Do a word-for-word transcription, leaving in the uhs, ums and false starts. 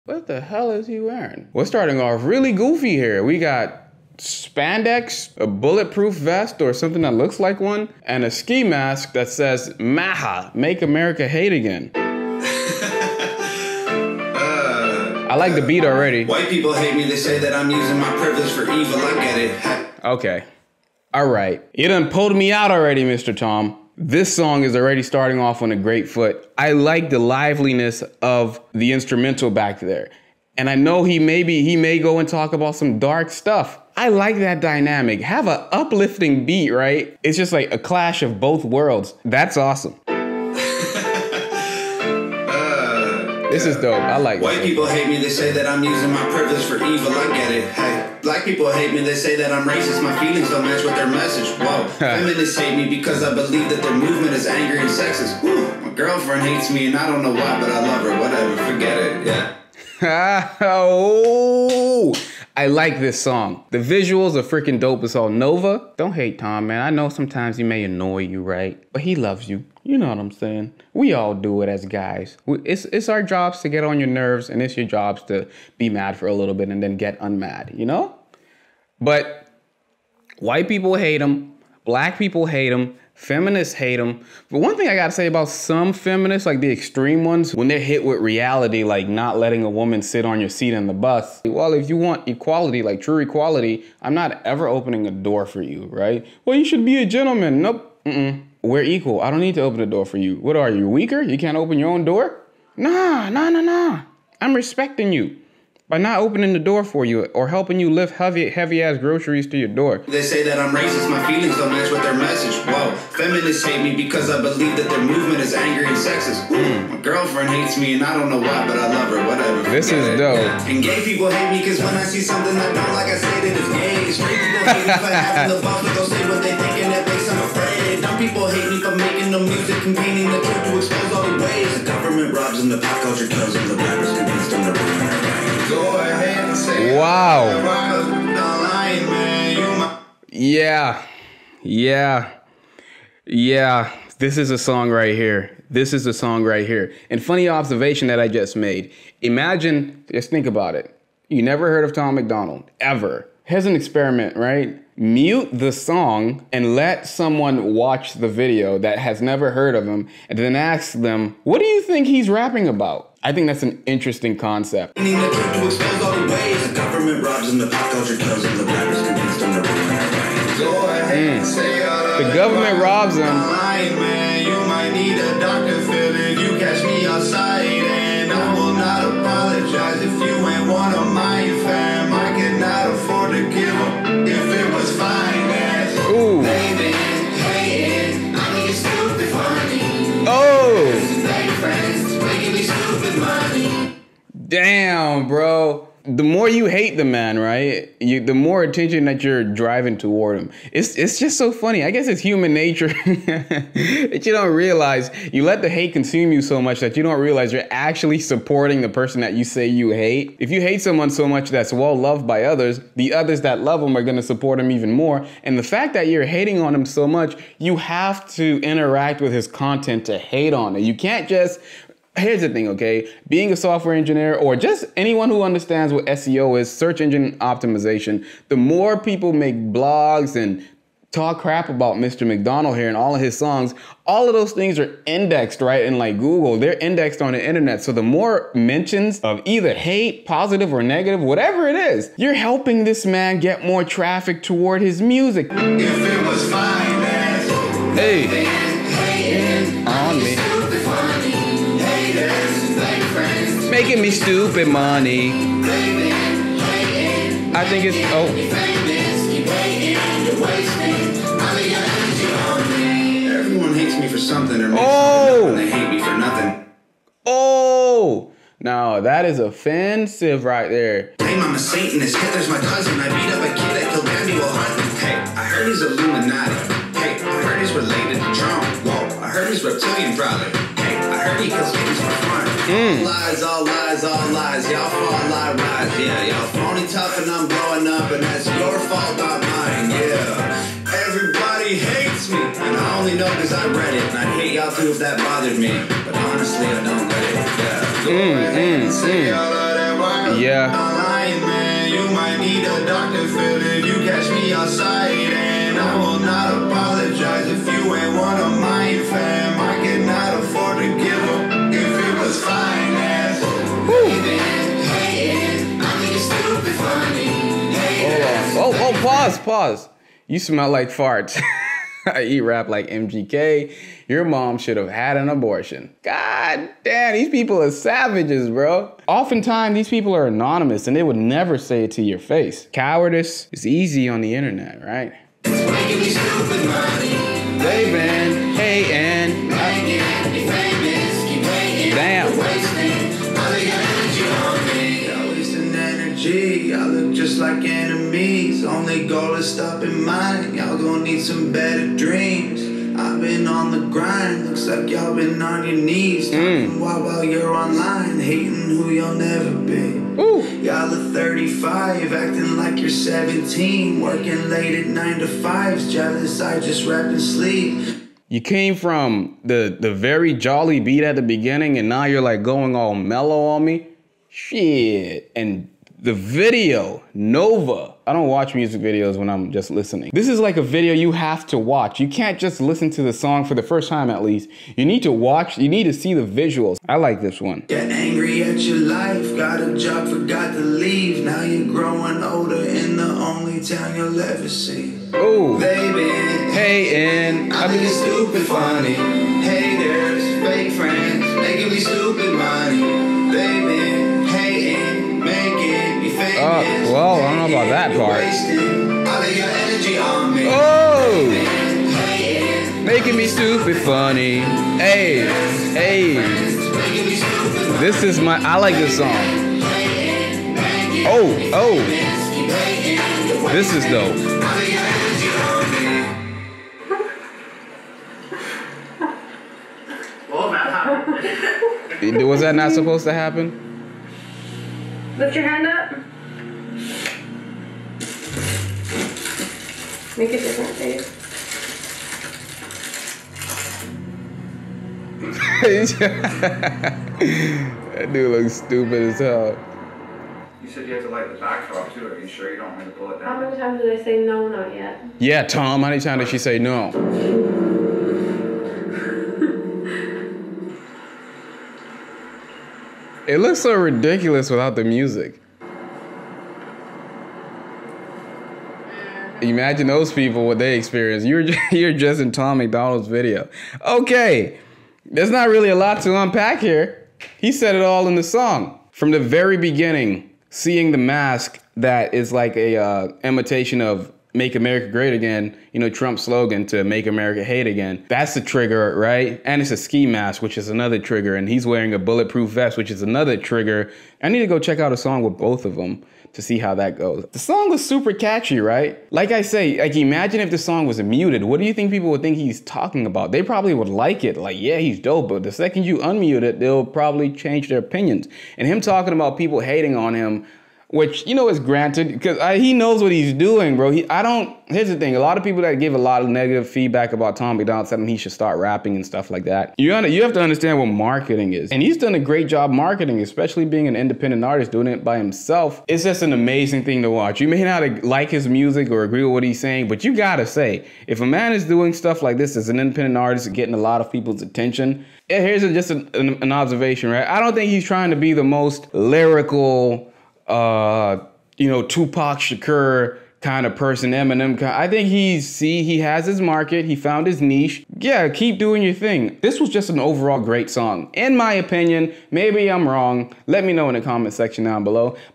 What the hell is he wearing? We're starting off really goofy here. We got spandex, a bulletproof vest or something that looks like one, and a ski mask that says MAHA, Make America Hate Again. I like the beat already. White people hate me, they say that I'm using my privilege for evil, I get it. Okay. All right. You done pulled me out already, Mister Tom. This song is already starting off on a great foot. I like the liveliness of the instrumental back there. And I know he maybe he may go and talk about some dark stuff. I like that dynamic. Have an uplifting beat, right? It's just like a clash of both worlds. That's awesome. This is dope. I like White this. people hate me, they say that I'm using my privilege for evil, I get it. Hey, black people hate me, they say that I'm racist, my feelings don't match with their message. Whoa, feminists hate me because I believe that their movement is angry and sexist. Woo, my girlfriend hates me and I don't know why, but I love her, whatever, forget it, yeah. Oh, I like this song. The visuals are freaking dope. It's all Nova. Don't hate Tom, man. I know sometimes he may annoy you, right? But he loves you. You know what I'm saying? We all do it as guys. It's it's our jobs to get on your nerves, and it's your jobs to be mad for a little bit and then get unmad, you know? But white people hate him. Black people hate him. Feminists hate him. But one thing I gotta say about some feminists, like the extreme ones, when they're hit with reality, like not letting a woman sit on your seat in the bus. Well, if you want equality, like true equality, I'm not ever opening a door for you, right? Well, you should be a gentleman. Nope. Mm-mm. We're equal. I don't need to open the door for you. What are you, weaker? You can't open your own door? Nah, nah, nah, nah. I'm respecting you by not opening the door for you or helping you lift heavy, heavy ass groceries to your door. They say that I'm racist, my feelings don't match with their message. Whoa, feminists hate me because I believe that their movement is angry and sexist. Mm. My girlfriend hates me and I don't know why, but I love her, whatever. This is dope. Yeah. And gay people hate me because when I see something I don't like, I say that it's gay. Straight people hate me for having the balls to go say what they think and that makes them afraid. Dumb people hate me for making the music containing the truth to expose all the ways. The government robs them, the pop culture kills them, the rappers convince them to ruin their brains. Go ahead and say wow. Line, yeah. Yeah. Yeah. This is a song right here. This is a song right here. And funny observation that I just made. Imagine, just think about it. You never heard of Tom MacDonald, ever. Here's an experiment, right? Mute the song and let someone watch the video that has never heard of him and then ask them, what do you think he's rapping about? I think that's an interesting concept. Mm. The government robs them. You might need a doctor, Phil, if you catch me outside, and I will not apologize if you ain't one of my fam. I cannot afford to give up if it was finance. Ooh. Baby, hating, I think it's stupid funny. Oh. Friends making me stupid money. Damn, bro. The more you hate the man, right? You, the more attention that you're driving toward him. It's it's just so funny. I guess it's human nature that you don't realize. You let the hate consume you so much that you don't realize you're actually supporting the person that you say you hate. If you hate someone so much that's well loved by others, the others that love him are going to support him even more. And the fact that you're hating on him so much, you have to interact with his content to hate on it. You can't just... Here's the thing, okay? Being a software engineer or just anyone who understands what S E O is, search engine optimization, the more people make blogs and talk crap about Mister MacDonald here and all of his songs, all of those things are indexed, right? In like Google, they're indexed on the internet. So the more mentions of either hate, positive or negative, whatever it is, you're helping this man get more traffic toward his music. If it was finance, hey, hating, on me. Making me stupid money. I think it's oh. Everyone hates me for something or makes oh. and they hate me for nothing. Oh, now that is offensive right there. Hey, I'm a Satanist. Hitler's my cousin. I beat up a kid at Kildandy while hunting. Hey, I heard he's Illuminati. Hey, I heard he's related to Trump. Whoa, I heard he's reptilian probably. Hey, I heard he kills kids for fun. Mm. Lies, all lies, all lies. Y'all fall, lie, rise. Yeah, y'all phony tough and I'm blowing up and that's your fault, not mine. Yeah, everybody hates me and I only know because I read it and I'd hate y'all too if that bothered me. But honestly, I don't get it. Yeah, go mm, ahead mm, and say mm. all of that Yeah. Lying, man, you might need a doctor feel if you catch me outside, and I will not apologize if you ain't one of mine, fam. I cannot afford to give up if it was finance. Oh, oh, pause, pause. You smell like farts. I eat rap like M G K. Your mom should have had an abortion. God damn, these people are savages, bro. Oftentimes, these people are anonymous and they would never say it to your face. Cowardice is easy on the internet, right? They've been hating. Damn. Y'all look just like enemies. Only goal is stopping mine. Y'all gon' need some better dreams. I've been on the grind. Looks like y'all been on your knees. Talking while while you're online, hating who you'll never be. Ooh. Y'all are thirty-five, acting like you're seventeen. Working late at nine to fives. Jealous, I just rap and sleep. You came from the the very jolly beat at the beginning, and now you're like going all mellow on me. Shit. And the video, Nova. I don't watch music videos when I'm just listening. This is like a video you have to watch. You can't just listen to the song for the first time at least. You need to watch, you need to see the visuals. I like this one. Get angry at your life, got a job, forgot to leave. Now you're growing older in the only town you'll ever see. Ooh. Baby, hating. I think it's stupid funny. Haters, fake friends, making me stupid money. Baby, hating, making me famous. Uh, well, I don't know about that part. All of your energy on me. Oh! Making me stupid funny. Hey, hey. This is my, I like this song. Oh, oh. This is dope. Was that not supposed to happen? Lift your hand up. Make a different face. That dude looks stupid as hell. You said you have to light the backdrop too. Are you sure you don't want to pull it down? How many times did I say no, not yet? Yeah, Tom, how many times did she say no? It looks so ridiculous without the music. Imagine those people, what they experience. You're just, you're just in Tom MacDonald's video. Okay, there's not really a lot to unpack here. He said it all in the song. From the very beginning, seeing the mask that is like a uh, imitation of Make America Great Again, you know, Trump's slogan to Make America Hate Again. That's the trigger, right? And it's a ski mask, which is another trigger. And he's wearing a bulletproof vest, which is another trigger. I need to go check out a song with both of them to see how that goes. The song was super catchy, right? Like I say, like imagine if the song was muted. What do you think people would think he's talking about? They probably would like it. Like, yeah, he's dope. But the second you unmute it, they'll probably change their opinions. And him talking about people hating on him, which, you know, is granted, because he knows what he's doing, bro. He, I don't, here's the thing. A lot of people that give a lot of negative feedback about Tom MacDonald said he should start rapping and stuff like that. You, you have to understand what marketing is. And he's done a great job marketing, especially being an independent artist, doing it by himself. It's just an amazing thing to watch. You may not like his music or agree with what he's saying, but you gotta say, if a man is doing stuff like this as an independent artist, getting a lot of people's attention, here's a, just an, an, an observation, right? I don't think he's trying to be the most lyrical, Uh, you know, Tupac Shakur kind of person, Eminem. Kind, I think he's, see, he has his market. He found his niche. Yeah, keep doing your thing. This was just an overall great song. In my opinion, maybe I'm wrong. Let me know in the comment section down below.